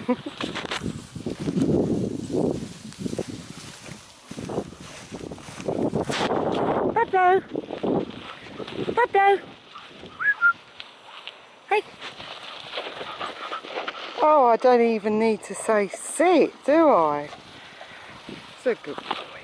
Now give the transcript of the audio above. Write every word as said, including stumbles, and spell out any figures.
Pablo! Pablo! Hey! Oh, I don't even need to say sit, do I? It's a good boy.